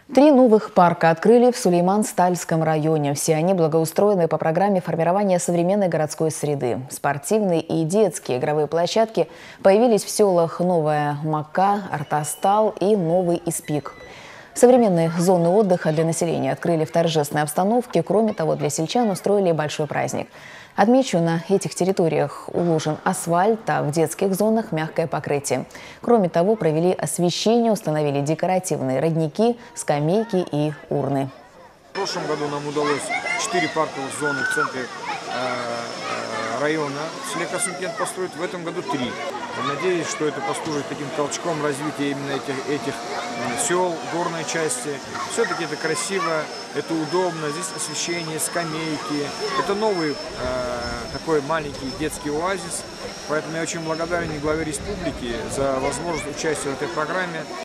3 новых парка открыли в Сулейман-Стальском районе. Все они благоустроены по программе формирования современной городской среды. Спортивные и детские игровые площадки появились в селах Новая Мака, Артастал и Новый Испик. Современные зоны отдыха для населения открыли в торжественной обстановке. Кроме того, для сельчан устроили большой праздник. Отмечу, на этих территориях уложен асфальт, а в детских зонах мягкое покрытие. Кроме того, провели освещение, установили декоративные родники, скамейки и урны. В прошлом году нам удалось 4 парковых зоны в центре района в селе Касымкент построить, в этом году 3. Надеюсь, что это послужит таким толчком развития именно этих сел, горной части. Все-таки это красиво, это удобно, здесь освещение, скамейки. Это новый такой маленький детский оазис, поэтому я очень благодарен главе республики за возможность участия в этой программе.